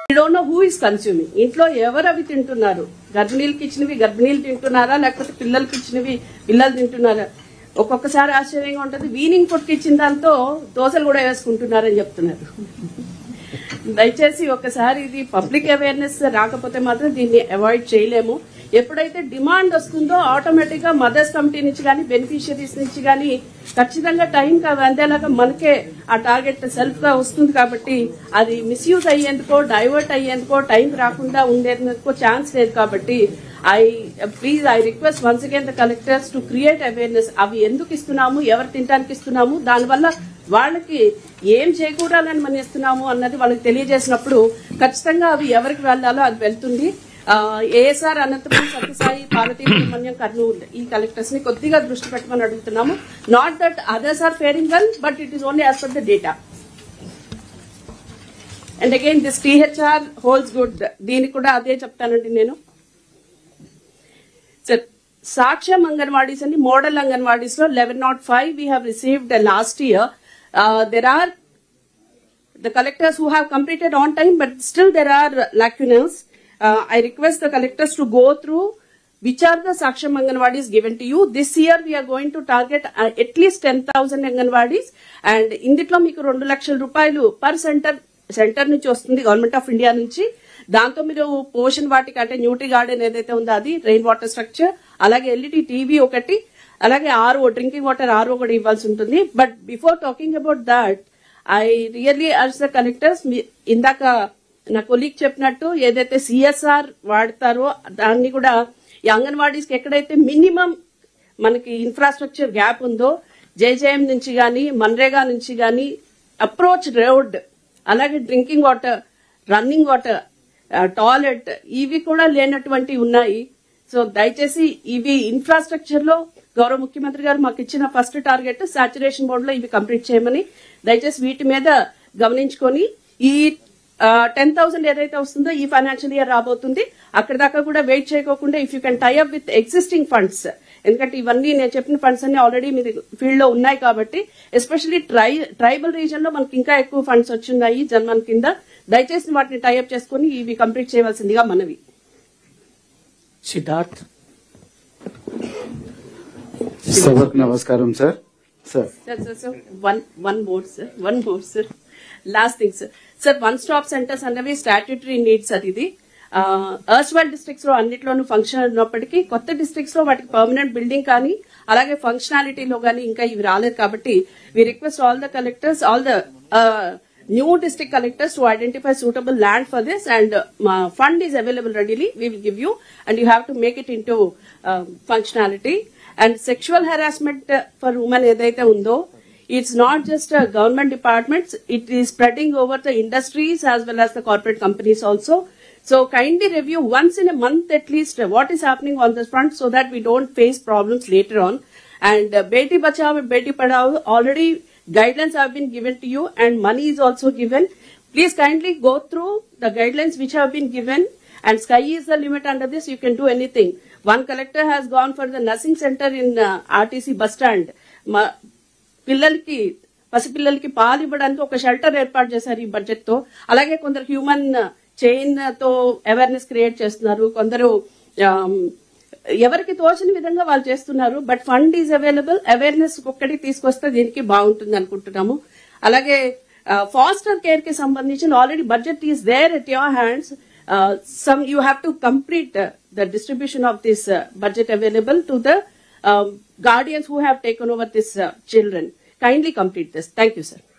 We don't know who is consuming. ఇంట్లో ఎవరు అవి తింటున్నారు? గర్భిణీలకు ఇచ్చినవి గర్భిణీలు తింటున్నారా, లేకపోతే పిల్లలకి ఇచ్చినవి పిల్లలు తింటున్నారా? ఒక్కొక్కసారి ఆశ్చర్యంగా ఉంటుంది. వీనింగ్ ఫుడ్ కి ఇచ్చిన దాంతో దోశలు కూడా వేసుకుంటున్నారని చెప్తున్నారు. దయచేసి ఒకసారి ఇది పబ్లిక్ అవేర్నెస్ రాకపోతే మాత్రం దీన్ని అవాయిడ్ చేయలేము. ఎప్పుడైతే డిమాండ్ వస్తుందో ఆటోమేటిక్ గా మదర్స్ కమిటీ నుంచి కానీ బెనిఫిషియరీస్ నుంచి కానీ ఖచ్చితంగా టైంకి అవి అందేలాగా మనకే ఆ టార్గెట్ సెల్ఫ్ గా వస్తుంది. కాబట్టి అది మిస్యూజ్ అయ్యేందుకో డైవర్ట్ అయ్యేందుకో టైం రాకుండా ఉండేందుకో ఛాన్స్ లేదు. కాబట్టి I request once again the collectors to create awareness. అవి ఎందుకు ఇస్తున్నాము, ఎవరు తినడానికి ఇస్తున్నాము, దానివల్ల వాళ్ళకి ఏం చేకూరాలని మనం ఇస్తున్నాము అన్నది వాళ్ళకి తెలియజేసినప్పుడు ఖచ్చితంగా అవి ఎవరికి వెళ్లాలో అది వెళ్తుంది. ఏఎస్ఆర్ అనంతపురం, సత్యసాయి, పార్వతీ, సుబ్రహ్మణ్యం, కర్నూలు ఈ కలెక్టర్స్ ని కొద్దిగా దృష్టి పెట్టమని అడుగుతున్నాము. Not that others are faring well, but it is only as per the data. And again this THR holds good. దీనికి కూడా అదే చెప్తానండి నేను. సాక్ష్యం అంగన్వాడీస్ అని మోడల్ అంగన్వాడీస్ లో 1105 we have received last year. There are the collectors who have completed on time, but still there are lacunas. I request the collectors to go through which are the Saksham Anganwadis given to you. This year we are going to target at least 10,000 Anganwadis, and inditlo meeku 2 lakhs rupayalu per center నుంచి వస్తుంది government of India నుంచి. దాంతో మీరు పోషన్ వాటికి అంటే Nutri garden ఏదైతే ఉందో అది, రెయిన్ వాటర్ స్ట్రక్చర్, అలాగే ఎల్ఈడి టీవీ ఒకటి, అలాగే ఆర్ఓ డ్రింకింగ్ వాటర్ ఆర్ఓ కూడా ఇవ్వాల్సి ఉంటుంది. But before talking about that I really urge the collectors, ఇందాక నా కొలీగ్ చెప్పినట్టు ఏదైతే సిఎస్ఆర్ వాడతారో దాన్ని కూడా ఈ అంగన్వాడీస్కి ఎక్కడైతే మినిమం మనకి ఇన్ఫ్రాస్ట్రక్చర్ గ్యాప్ ఉందో, జేజేఎం నుంచి గానీ మన్రేగా నుంచి గానీ అప్రోచ్ రోడ్, అలాగే drinking water, running water, toilet ఇవి కూడా లేనటువంటి ఉన్నాయి. సో దయచేసి ఇవి ఇన్ఫ్రాస్ట్రక్చర్ లో గౌరవ ముఖ్యమంత్రి గారు మాకు ఇచ్చిన ఫస్ట్ టార్గెట్ సాచురేషన్ బోర్డు లో ఇవి కంప్లీట్ చేయమని. దయచేసి వీటి మీద గమనించుకొని ఈ 10,000 ఏదైతే వస్తుందో ఈ ఫైనాన్షియల్ ఇయర్ రాబోతుంది, అక్కడ దాకా కూడా వెయిట్ చేయకోకుండా if you can tie up with existing funds, ఎందుకంటే ఇవన్నీ నేను చెప్పిన ఫండ్స్ అన్ని ఆల్రెడీ మీ ఫీల్డ్ లో ఉన్నాయి కాబట్టి, ఎస్పెషల్లీ ట్రైబల్ రీజన్ లో మనకి ఇంకా ఎక్కువ ఫండ్స్ వచ్చిన్నాయి జన్మన్ కింద. దయచేసి వాటిని టైఅప్ చేసుకుని ఇవి కంప్లీట్ చేయవలసిందిగా మనవి. సిద్ధార్థ్. నమస్కారం sir. One more sir, last thing sir, one stop centres అనేవి స్టాట్యూటరీ నీడ్స్. అది ఇది ఎర్స్వైల్ డిస్ట్రిక్ట్స్ లో అన్నిట్లోనూ ఫంక్షన్ ఉన్నప్పటికీ కొత్త డిస్ట్రిక్ట్స్ లో వాటికి పర్మనెంట్ బిల్డింగ్ కానీ అలాగే ఫంక్షనాలిటీలో కానీ ఇంకా ఇవి రాలేదు. కాబట్టి we request all the collectors, all the new district collectors to identify suitable land for this, and fund is available readily. We will give you, and you have to make it into functionality. And sexual harassment for women edaithe undo, it's not just government departments, it is spreading over the industries as well as the corporate companies also. So kindly review once in a month at least what is happening on this front, so that we don't face problems later on. And Beti Bachao, Beti Padhao, already guidelines have been given to you and money is also given. Please kindly go through the guidelines which have been given, and sky is the limit. Under this you can do anything. One collector has gone for the nursing center in RTC bus stand. పసిపిల్లలకి పాలు ఇవ్వడానికి ఒక shelter ఏర్పాటు చేశారు ఈ budget తో. అలాగే కొందరు హ్యూమన్ చైన్ తో అవేర్నెస్ క్రియేట్ చేస్తున్నారు, కొందరు ఎవరికి తోచిన విధంగా వాళ్ళు చేస్తున్నారు. But fund is available, awareness ఒక్కటి తీసుకొస్తే దీనికి బాగుంటుంది అనుకుంటున్నాము. అలాగే ఫాస్టర్ కేర్ కి సంబంధించిన already budget is there at your hands. Some you have to complete the distribution of this budget available to the guardians who have taken over this children. Kindly complete this. Thank you, sir.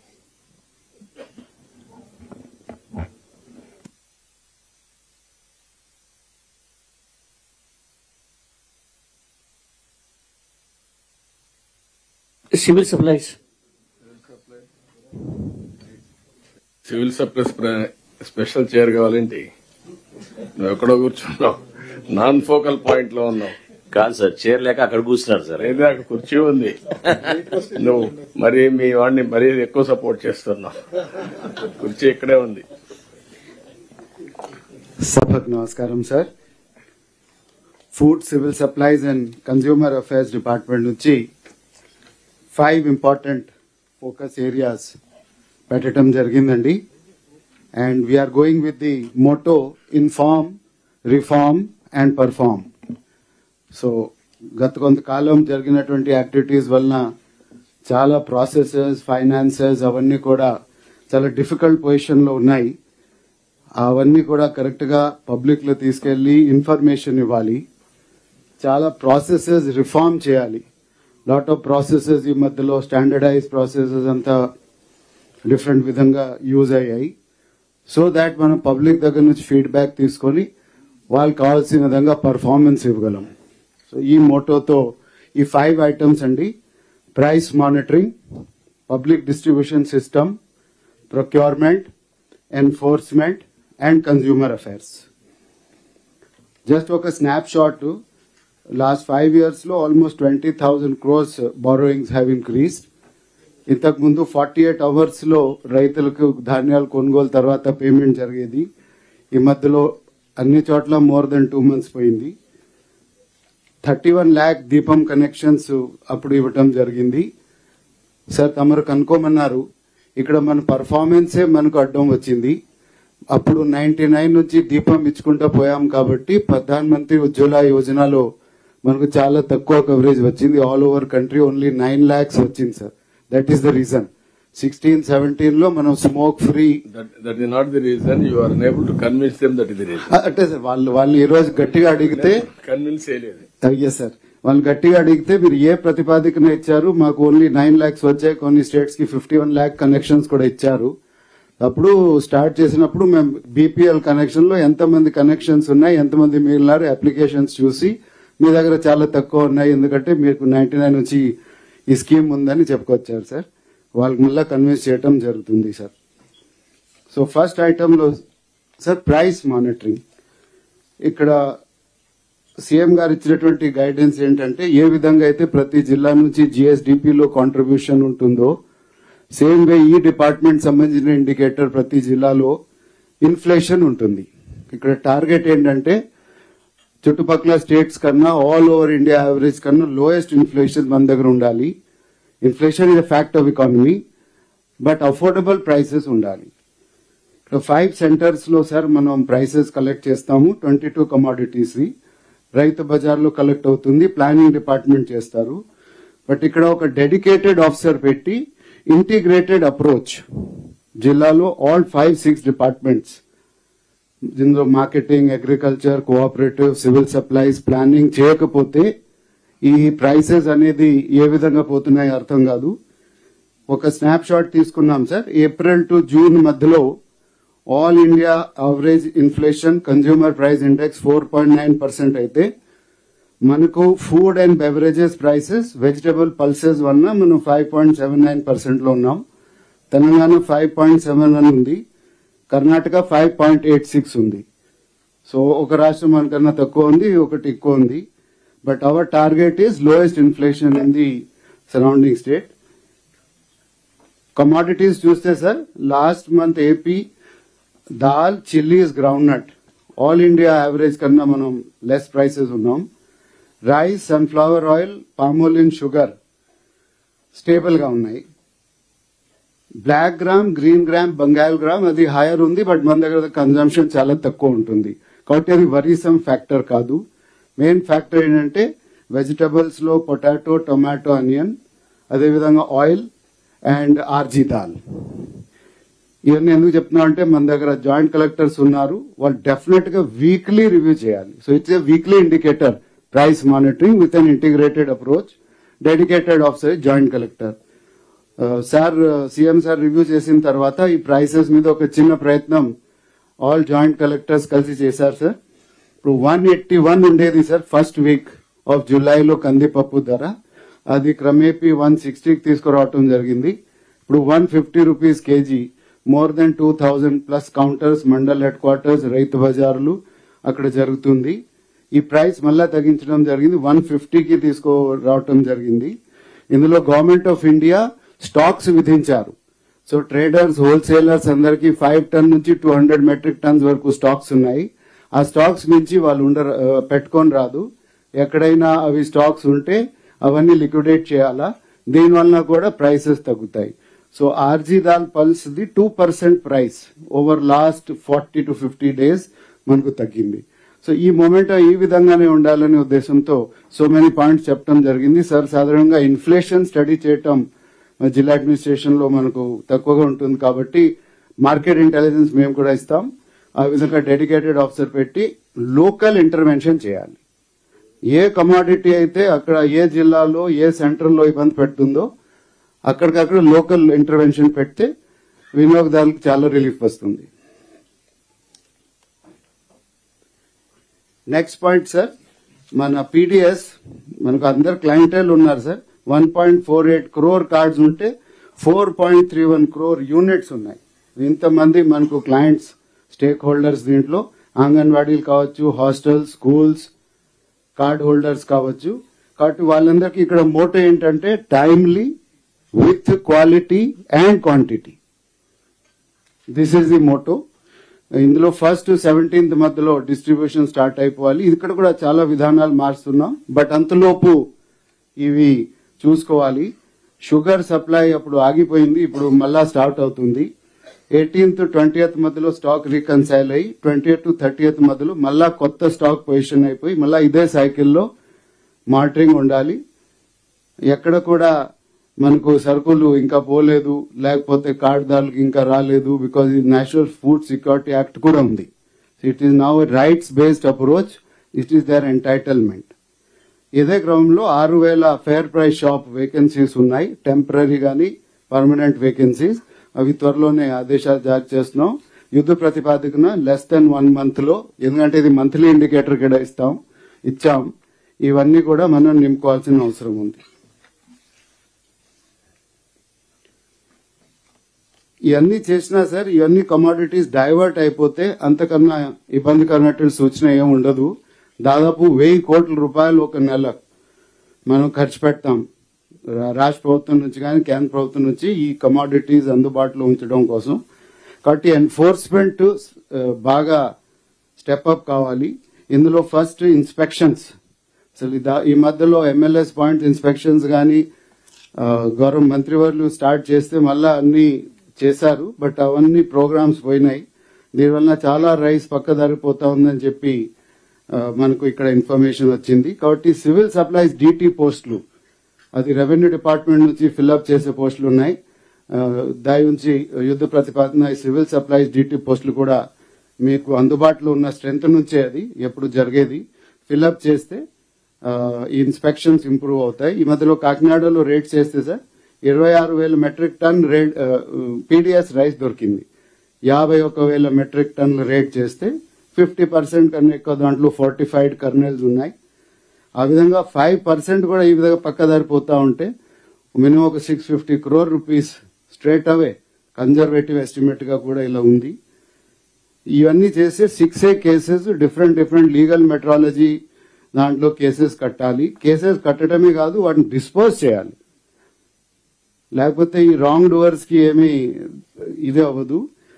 Civil supplies. Civil supplies special chair కావాలేంటి? నువ్వు ఎక్కడో కూర్చున్నావు, non focal point లో ఉన్నావు. కాదు sir, chair లేక అక్కడ కూర్చున్నారు సార్. అయితే అక్కడ కుర్చీ ఉంది, నువ్వు మరి మీ వాడిని మరీ ఎక్కువ సపోర్ట్ చేస్తున్నావు. కుర్చీ ఇక్కడే ఉంది. సభకు నమస్కారం sir. Food, civil supplies and consumer affairs department నుంచి 5 ఇంపార్టెంట్ ఫోకస్ ఏరియాస్ పెట్టడం జరిగిందండి. and we are going with the motto inform, reform and perform. So గత కొంతకాలం జరిగినటువంటి యాక్టివిటీస్ వలన చాలా ప్రాసెసెస్, ఫైనాన్సెస్ అవన్నీ కూడా చాలా డిఫికల్ట్ పొజిషన్ లో ఉన్నాయి. అవన్నీ కూడా కరెక్ట్ గా పబ్లిక్ లో తీసుకెళ్లి ఇన్ఫర్మేషన్ ఇవ్వాలి. చాలా ప్రాసెసెస్ రిఫార్మ్ చేయాలి. లాట్ ఆఫ్ ప్రాసెసెస్ ఈ మధ్యలో స్టాండర్డైజ్ ప్రాసెసెస్ అంతా డిఫరెంట్ విధంగా యూజ్ అయ్యాయి. సో దాట్ మనం పబ్లిక్ దగ్గర నుంచి ఫీడ్బ్యాక్ తీసుకొని వాళ్ళకి కావాల్సిన విధంగా పర్ఫార్మెన్స్ ఇవ్వగలం. సో ఈ మోటోతో ఈ 5 ఐటమ్స్ అండి: price monitoring, public distribution system, procurement, enforcement and consumer affairs. Just ఒక స్నాప్ షాట్, లాస్ట్ 5 years లో almost 20,000 crores borrowings have increased. ఇంతకు ముందు 48 hours లో రైతులకు ధాన్యాలు కొనుగోలు తర్వాత పేమెంట్ జరిగేది. ఈ మధ్యలో అన్ని చోట్ల మోర్ దెన్ 2 months పోయింది. 31 lakh దీపం కనెక్షన్స్ అప్పుడు ఇవ్వటం జరిగింది. సార్ తమరు కనుక్కోమన్నారు, ఇక్కడ మన పర్ఫార్మెన్సే మనకు అడ్డం వచ్చింది. అప్పుడు 99 నుంచి దీపం ఇచ్చుకుంటూ పోయాం కాబట్టి ప్రధాన మంత్రి ఉజ్వల యోజనలో మనకు చాలా తక్కువ కవరేజ్ వచ్చింది. All over country only 9 lakhs వచ్చింది sir. That is the reason. 16-17 లో మనం smoke free. That is not the reason. You are unable to convince them that is the reason. అంటే సార్ వాళ్ళు ఈ రోజు గట్టిగా అడిగితే కన్విన్స్ చేయలేదు. ఎస్ సార్, వాళ్ళు గట్టిగా అడిగితే మీరు ఏ ప్రతిపాదికన ఇచ్చారు, మాకు ఓన్లీ 9 lakhs వచ్చాయి, కొన్ని స్టేట్స్ కి 51 lakh కనెక్షన్స్ కూడా ఇచ్చారు. అప్పుడు స్టార్ట్ చేసినప్పుడు మేము బీపీఎల్ కనెక్షన్ లో ఎంతమంది కనెక్షన్స్ ఉన్నాయి, ఎంతమంది మిగిలినారు అప్లికేషన్స్ చూసి మీ దగ్గర చాలా తక్కువ ఉన్నాయి, ఎందుకంటే మీకు 99 నుంచి ఈ స్కీమ్ ఉందని చెప్పుకొచ్చారు సార్. వాళ్ళకి మళ్ళీ కన్విన్స్ చేయటం జరుగుతుంది సార్. సో ఫస్ట్ ఐటమ్ లో సార్ ప్రైస్ మానిటరింగ్. ఇక్కడ సీఎం గారు ఇచ్చినటువంటి గైడెన్స్ ఏంటంటే, ఏ విధంగా అయితే ప్రతి జిల్లా నుంచి జిఎస్డిపిలో కాంట్రిబ్యూషన్ ఉంటుందో సేమ్ వే ఈ డిపార్ట్మెంట్ సంబంధించిన ఇండికేటర్ ప్రతి జిల్లాలో ఇన్ఫ్లేషన్ ఉంటుంది. ఇక్కడ టార్గెట్ ఏంటంటే చుట్టుపక్కల స్టేట్స్ కన్నా ఆల్ ఓవర్ ఇండియా యావరేజ్ కన్నా లోయెస్ట్ ఇన్ఫ్లేషన్ మన దగ్గర ఉండాలి. Inflation is a fact of economy, but affordable prices ఉండాలి. 5 centers లో సార్ మనం ప్రైసెస్ కలెక్ట్ చేస్తాము. 22 commodities రైతు బజార్లో కలెక్ట్ అవుతుంది, ప్లానింగ్ డిపార్ట్మెంట్ చేస్తారు. బట్ ఇక్కడ ఒక డెడికేటెడ్ ఆఫీసర్ పెట్టి ఇంటిగ్రేటెడ్ అప్రోచ్ జిల్లాలో ఆల్ 5-6 డిపార్ట్మెంట్స్, దీనిలో marketing, agriculture, cooperative, civil supplies, planning చేయకపోతే ఈ ప్రైసెస్ అనేది ఏ విధంగా పోతున్నాయి అర్థం కాదు. ఒక స్నాప్ షాట్ తీసుకున్నాం సార్. ఏప్రిల్ టు జూన్ మధ్యలో all India average inflation consumer price index 4.9% అయితే మనకు food and beverages prices, vegetable pulses వలన మనం 5.79% లో ఉన్నాం. తెలంగాణ 5.71 ఉంది, కర్ణాటక 5.86 ఉంది. సో ఒక రాష్ట్రం మనకన్నా తక్కువ ఉంది, ఒకటి ఎక్కువ ఉంది. But our target is lowest inflation in the surrounding state. Commodities చూస్తే sir, last month AP dal, chillies, groundnut all India average కన్నా మనం లెస్ ప్రైసెస్ ఉన్నాం. Rice, sunflower oil, palmolein, sugar stable గా ఉన్నాయి. Black gram, green gram, Bengal gram అది higher ఉంది, but మన దగ్గర కన్జంప్షన్ చాలా తక్కువ ఉంటుంది. కాబట్టి అది వరీసమ్ ఫ్యాక్టర్ కాదు. మెయిన్ ఫ్యాక్టర్ ఏంటంటే వెజిటబుల్స్ లో పొటాటో, టొమాటో, ఆనియన్, అదేవిధంగా ఆయిల్ అండ్ ఆర్జీ దాల్. ఇవన్నీ ఎందుకు చెప్తున్నా అంటే మన దగ్గర జాయింట్ కలెక్టర్స్ ఉన్నారు, వాళ్ళు డెఫినెట్ గా వీక్లీ రివ్యూ చేయాలి. So it's a weekly indicator price monitoring with an integrated approach, dedicated officer joint collector. Sir CM sir review చేసిన తర్వాత ఈ ప్రైసెస్ మీద ఒక చిన్న ప్రయత్నం ఆల్ జాయింట్ కలెక్టర్స్ కలిసి చేశారు సార్. ఇప్పుడు 181 ఉండేది సార్ ఫస్ట్ వీక్ ఆఫ్ జూలైలో కందిపప్పు ధర, అది క్రమేపీ 160కి తీసుకురావటం జరిగింది. ఇప్పుడు 150 rupees kg, more than 2000+ counters, mandal headquarters, రైతు బజార్లు అక్కడ జరుగుతుంది. ఈ ప్రైస్ మళ్ళా తగ్గించడం జరిగింది, 150కి తీసుకురావటం జరిగింది. ఇందులో గవర్నమెంట్ ఆఫ్ ఇండియా స్టాక్స్ విధించారు. సో ట్రేడర్స్, హోల్సేలర్స్ అందరికీ 5 ton నుంచి 200 metric tons వరకు స్టాక్స్ ఉన్నాయి. ఆ స్టాక్స్ మించి వాళ్ళు పెట్టుకొని రాదు. ఎక్కడైనా అవి స్టాక్స్ ఉంటే అవన్నీ లిక్విడేట్ చేయాలా, దీనివల్ల కూడా ప్రైసెస్ తగ్గుతాయి. So RG dal pulse the 2% price over last 40 to 50 days మనకు తగ్గింది. సో ఈ మొమెంటం ఈ విధంగానే ఉండాలనే ఉద్దేశంతో సో మెనీ పాయింట్స్ చెప్పడం జరిగింది. సార్ సాధారణంగా ఇన్ఫ్లేషన్ స్టడీ చేయటం జిల్లా అడ్మినిస్ట్రేషన్ లో మనకు తక్కువగా ఉంటుంది కాబట్టి మార్కెట్ ఇంటెలిజెన్స్ మేము కూడా ఇస్తాం. ఆ విధంగా డెడికేటెడ్ ఆఫీసర్ పెట్టి లోకల్ ఇంటర్వెన్షన్ చేయాలి. ఏ కమాడిటీ అయితే అక్కడ ఏ జిల్లాలో ఏ సెంటర్ లో ఇబ్బంది పెడుతుందో అక్కడికక్కడ లోకల్ ఇంటర్వెన్షన్ పెడితే వినియోగదారులకు చాలా రిలీఫ్ వస్తుంది. నెక్స్ట్ పాయింట్ సార్, మన పీడిఎస్ మనకు అందరు క్లయింటైల్ ఉన్నారు సార్. 1.48 crore కార్డ్స్ ఉంటే 4.31 crore యూనిట్స్ ఉన్నాయి. ఇంతమంది మనకు క్లయింట్స్ స్టేక్ హోల్డర్స్ దీంట్లో అంగన్వాడీలు కావచ్చు, హాస్టల్స్, స్కూల్స్, కార్డ్ హోల్డర్స్ కావచ్చు. కాబట్టి వాళ్ళందరికీ ఇక్కడ మోటో ఏంటంటే timely with quality and quantity. This is the motto. ఇందులో ఫస్ట్ 17th మధ్యలో డిస్ట్రిబ్యూషన్ స్టార్ట్ అయిపోవాలి. ఇక్కడ కూడా చాలా విధానాలు మారుస్తున్నాం, బట్ అంతలోపు ఇవి చూసుకోవాలి. షుగర్ సప్లై అప్పుడు ఆగిపోయింది, ఇప్పుడు మళ్ళా స్టార్ట్ అవుతుంది. 18th to 20th మధ్యలో స్టాక్ రీకన్సైల్ అయ్యి 20th to 30th మధ్యలో మళ్ళా కొత్త స్టాక్ పొజిషన్ అయిపోయి మళ్ళా ఇదే సైకిల్లో మానిటరింగ్ ఉండాలి. ఎక్కడ కూడా మనకు సరుకులు ఇంకా పోలేదు, లేకపోతే కార్డుదారులకు ఇంకా రాలేదు, బికాజ్ ఇది నేషనల్ ఫుడ్ సెక్యూరిటీ యాక్ట్ కూడా ఉంది. It is now rights based approach, it is their entitlement. ఇదే క్రమంలో 6,000 ఫెయిర్ ప్రైస్ షాప్ వేకెన్సీస్ ఉన్నాయి, టెంపరీ గానీ పర్మనెంట్ వేకెన్సీస్. అవి త్వరలోనే ఆదేశాలు జారీ చేస్తున్నాం. యుద్ధ ప్రతిపాదికన లెస్ దెన్ 1 month లో, ఎందుకంటే ఇది మంత్లీ ఇండికేటర్ కూడా ఇచ్చాం. ఇవన్నీ కూడా మనం నింపుకోవాల్సిన అవసరం ఉంది. ఇవన్నీ చేసినా సార్ ఇవన్నీ కమోడిటీస్ డైవర్ట్ అయిపోతే అంతకన్నా ఇబ్బందికరమైన సూచన ఏం ఉండదు. దాదాపు 1,000 కోట్ల రూపాయలు ఒక నెల మనం ఖర్చు పెడతాం రాష్ట్ర ప్రభుత్వం నుంచి కానీ కేంద్ర ప్రభుత్వం నుంచి ఈ కమోడిటీస్ అందుబాటులో ఉంచడం కోసం. కాబట్టి ఎన్ఫోర్స్మెంట్ బాగా స్టెప్ అప్ కావాలి. ఇందులో ఫస్ట్ ఇన్స్పెక్షన్స్, అసలు ఈ మధ్యలో ఎమ్మెల్యేస్ పాయింట్ ఇన్స్పెక్షన్స్ కానీ గౌరవ మంత్రివర్యులు స్టార్ట్ చేస్తే మళ్ళా అన్ని చేశారు, బట్ అవన్నీ ప్రోగ్రామ్స్ పోయినాయి. దీనివల్ల చాలా రైస్ పక్కదారిపోతా ఉందని చెప్పి మనకు ఇక్కడ ఇన్ఫర్మేషన్ వచ్చింది. కాబట్టి సివిల్ సప్లైస్ డిటి పోస్టులు అది రెవెన్యూ డిపార్ట్మెంట్ నుంచి ఫిల్అప్ చేసే పోస్టులు ఉన్నాయి. దాని నుంచి యుద్ధ ప్రతిపాదన సివిల్ సప్లైస్ డిటి పోస్టులు కూడా మీకు అందుబాటులో ఉన్న స్ట్రెంత్ నుంచే అది ఎప్పుడు జరిగేది. ఫిల్అప్ చేస్తే ఈ ఇన్స్పెక్షన్స్ ఇంప్రూవ్ అవుతాయి. ఈ మధ్యలో కాకినాడలో రేట్ చేస్తే sir 26,000 metric ton PDS rice దొరికింది. 51,000 మెట్రిక్ టన్ల రేట్ చేస్తే 50% కన్నా ఎక్కువ దాంట్లో ఫోర్టిఫైడ్ కర్నెల్స్ ఉన్నాయి. ఆ విధంగా 5% కూడా ఈ విధంగా పక్కదారిపోతా ఉంటే మినిమం ఒక 650 crore rupees straightaway conservative estimate గా కూడా ఇలా ఉంది. ఇవన్నీ చేస్తే 6A cases different legal metrology దాంట్లో కేసెస్ కట్టాలి. కేసెస్ కట్టడమే కాదు వాటిని డిస్పోజ్ చేయాలి, లేకపోతే ఈ రాంగ్ డూవర్స్ కి ఏమీ ఇదే అవ్వదు.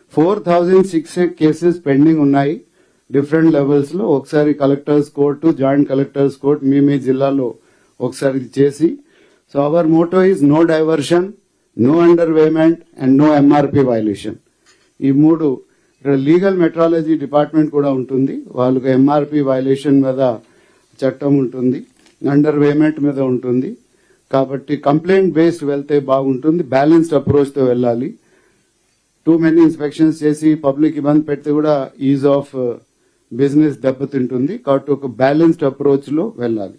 4,006 కేసెస్ పెండింగ్ ఉన్నాయి డిఫరెంట్ లెవెల్స్ లో. ఒకసారి collectors court, joint collectors court మీ జిల్లాలో ఒకసారి చేసి. So our motto is no diversion, no under weighment and no MRP violation. ఈ 3 ఇక్కడ లీగల్ మెట్రాలజీ డిపార్ట్మెంట్ కూడా ఉంటుంది, వాళ్ళకి ఎంఆర్పి వైలేషన్ మీద చట్టం ఉంటుంది, అండర్ వేమెంట్ మీద ఉంటుంది. కాబట్టి కంప్లైంట్ బేస్డ్ వెళ్తే బాగుంటుంది, బ్యాలెన్స్డ్ అప్రోచ్ తో వెళ్ళాలి. టూ మెనీ ఇన్స్పెక్షన్స్ చేసి పబ్లిక్ ఇబ్బంది పెడితే కూడా ఈజ్ ఆఫ్ బిజినెస్ దెబ్బతింటుంది. కాబట్టి ఒక బ్యాలెన్స్డ్ అప్రోచ్ లో వెళ్ళాలి.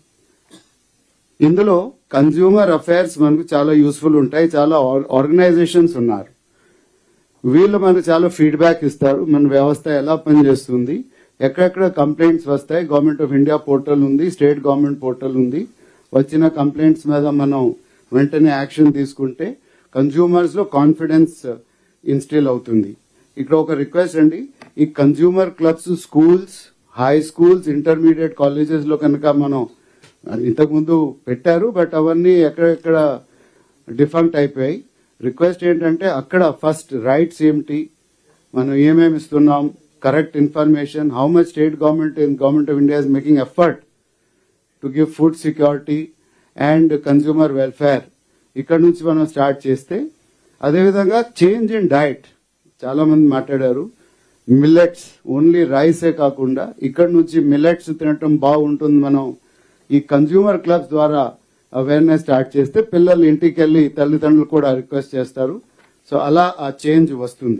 ఇందులో కన్స్యూమర్ అఫైర్స్ మనకు చాలా యూస్ఫుల్ ఉంటాయి. చాలా ఆర్గనైజేషన్స్ ఉన్నారు, వీళ్ళు మనకు చాలా ఫీడ్బ్యాక్ ఇస్తారు. మన వ్యవస్థ ఎలా పనిచేస్తుంది, ఎక్కడెక్కడ కంప్లైంట్స్ వస్తాయి. గవర్నమెంట్ ఆఫ్ ఇండియా పోర్టల్ ఉంది, స్టేట్ గవర్నమెంట్ పోర్టల్ ఉంది. వచ్చిన కంప్లైంట్స్ మీద మనం వెంటనే యాక్షన్ తీసుకుంటే కన్స్యూమర్స్ లో కాన్ఫిడెన్స్ ఇన్స్టిల్ అవుతుంది. ఇక్కడ ఒక రిక్వెస్ట్ అండి, ఈ consumer clubs schools, high schools, intermediate colleges లో కనుక మనం ఇంతకుముందు పెట్టారు, బట్ అవన్నీ ఎక్కడెక్కడ డిఫంక్ట్ అయిపోయాయి. రిక్వెస్ట్ ఏంటంటే అక్కడ ఫస్ట్ రైట్స్ ఏమిటి, మనం ఏమేమి ఇస్తున్నాం, correct information, how much state government and government of India is making effort to give food security and consumer welfare. ఇక్కడ నుంచి మనం స్టార్ట్ చేస్తే అదేవిధంగా చేంజ్ ఇన్ డైట్ చాలా మంది మాట్లాడారు. మిల్లెట్స్ ఓన్లీ రైసే కాకుండా ఇక్కడ నుంచి మిల్లెట్స్ తినటం బాగుంటుంది. మనం ఈ కన్స్యూమర్ క్లబ్స్ ద్వారా అవేర్నెస్ స్టార్ట్ చేస్తే పిల్లలు ఇంటికి వెళ్ళి తల్లిదండ్రులు కూడా రిక్వెస్ట్ చేస్తారు. సో అలా ఆ చేంజ్ వస్తుంది.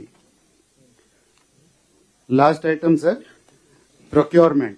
Last item sir, procurement.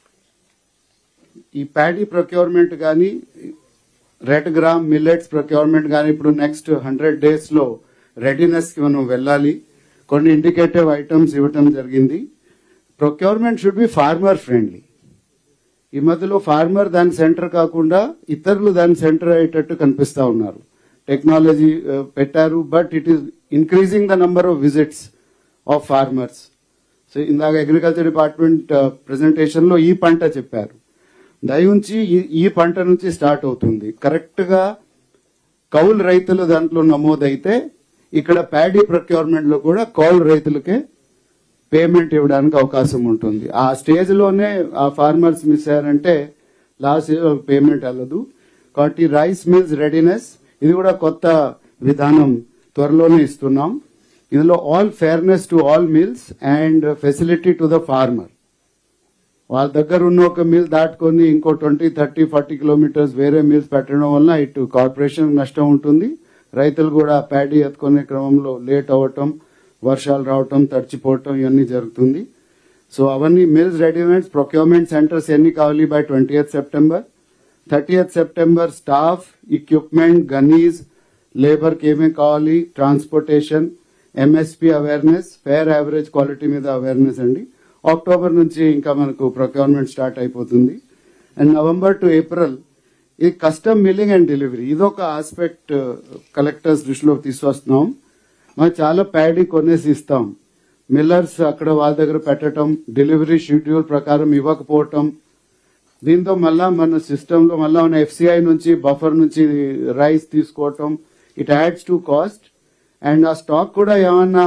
ఈ ప్యాడీ ప్రొక్యూర్మెంట్ కానీ రెడ్ గ్రామ్ మిల్లెట్స్ ప్రొక్యూర్మెంట్ కానీ ఇప్పుడు నెక్స్ట్ 100 days లో రెడీనెస్ కి మనం వెళ్ళాలి. కొన్ని ఇండికేటివ్ ఐటమ్స్ ఇవ్వటం జరిగింది. Procurement should be farmer friendly. ఈ మధ్యలో ఫార్మర్ దాని సెంటర్ కాకుండా ఇతరులు దాని సెంటర్ అయ్యేటట్టు కనిపిస్తా ఉన్నారు. టెక్నాలజీ పెట్టారు, but it is increasing the number of visits of farmers. So ఇందాక అగ్రికల్చర్ డిపార్ట్మెంట్ ప్రెజెంటేషన్ లో ఈ పంట చెప్పారు. దయవుంచి ఈ పంట నుంచి స్టార్ట్ అవుతుంది. కరెక్ట్ గా కౌలు రైతులు దాంట్లో నమోదైతే ఇక్కడ ప్యాడీ ప్రొక్యూర్మెంట్ లో కూడా కౌలు రైతులకే పేమెంట్ ఇవ్వడానికి అవకాశం ఉంటుంది. ఆ స్టేజ్ లోనే ఆ ఫార్మర్స్ మిస్ అయ్యారంటే లాస్ట్ పేమెంట్ వెళ్ళదు. కాబట్టి రైస్ మిల్స్ రెడీనెస్ ఇది కూడా కొత్త విధానం త్వరలోనే ఇస్తున్నాం. ఇందులో all fairness to all mills and facility to the farmer. వాళ్ళ దగ్గర ఉన్న ఒక మిల్ దాటుకొని ఇంకో 20, 30, 40 కిలోమీటర్స్ వేరే మిల్స్ పెట్టడం వల్ల ఇటు కార్పొరేషన్ నష్టం ఉంటుంది, రైతులు కూడా ప్యాడీ ఎత్తుకునే క్రమంలో లేట్ అవ్వటం, వర్షాలు రావటం, తడిచిపోవటం ఇవన్నీ జరుగుతుంది. సో అవన్నీ మిల్స్ రెడీమేడ్స్ ప్రొక్యూర్మెంట్ సెంటర్స్ ఎన్ని కావాలి by 20th September. 30th September staff, equipment, gunnies, labour కి ఏమేమి కావాలి, transportation, MSP awareness, fair average quality మీద అవేర్నెస్ అండి. అక్టోబర్ నుంచి ఇంకా మనకు ప్రొక్యూర్మెంట్ స్టార్ట్ అయిపోతుంది. అండ్ November to April ఈ కస్టమ్ మిల్లింగ్ అండ్ డెలివరీ ఇదొక ఆస్పెక్ట్ కలెక్టర్స్ దృష్టిలోకి తీసుకొస్తున్నాం. మనం చాలా ప్యాడీ కొనేసి ఇస్తాం, మిల్లర్స్ అక్కడ వాళ్ళ దగ్గర పెట్టడం, డెలివరీ షెడ్యూల్ ప్రకారం ఇవ్వకపోవటం, దీంతో మళ్ళా మన సిస్టమ్ లో మళ్ళా మన FCI నుంచి బఫర్ నుంచి రైస్ తీసుకోవటం, it adds to cost. And ఆ స్టాక్ కూడా ఏమన్నా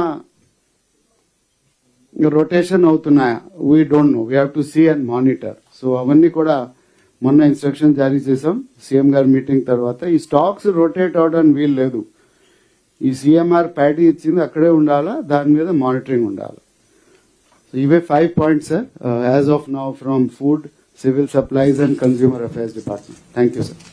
రొటేషన్ అవుతున్నాయా we don't know, we have to see and monitor. So అవన్నీ కూడా మొన్న ఇన్స్ట్రక్షన్ జారీ చేశాం సీఎం గారి మీటింగ్ తర్వాత. ఈ స్టాక్స్ రొటేట్ అవడానికి వీలు లేదు. ఈ CMR ప్యాడీ ఇచ్చింది అక్కడే ఉండాలా, దాని మీద మానిటరింగ్ ఉండాలి. సో ఇవే 5 points sir as of now from food, civil supplies and consumer affairs department. Thank you sir.